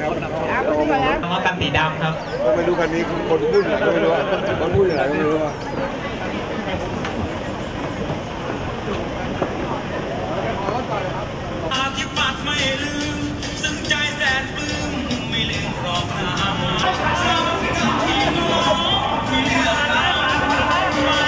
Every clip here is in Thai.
ว่ากันสีดำครับไม่รู้คันนี้คนพูดอะไรไม่รู้คนพูดอะไรไม่รู้อาทิตย์ปัดไม่ลืมซึ่งใจแสนปลื้มไม่ลืมรอบหน้าที่น้องที่เลือกเรามา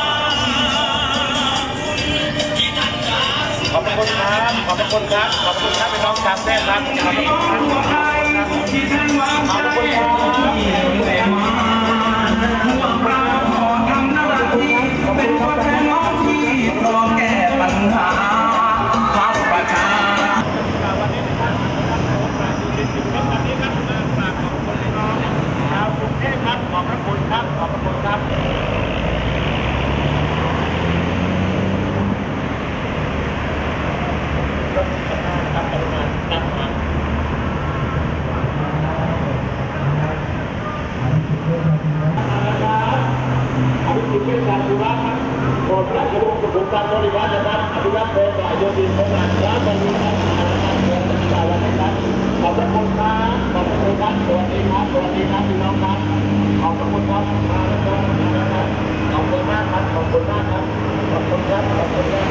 ที่ท่านจ๋าขอบคุณครับขอบคุณครับขอบคุณครับเป็นน้องจำได้ครับขอบคุณครับที่ท่านวางใจที่เรื่อยมาห่วงเราขอทำหน้าที่เป็นตัวแทนน้องที่รอแก้ปัญหาพักประชาชาวกรุงเทพครับขอบพระคุณครับขอบพระคุณครับเป็นการดูว่าโปรดการกระดูกกระดูกการบริวารนะครับอภิรักษ์เป็นฝ่ายโยธินเป็นงานแล้วตรงนี้ครับการเมืองเป็นการวันนี้ครับขอบคุณครับขอบคุณครับสวัสดีครับสวัสดีครับพี่น้องครับขอบคุณครับมาแล้วครับขอบคุณมากครับขอบคุณมากครับขอบคุณครับขอบคุณครับ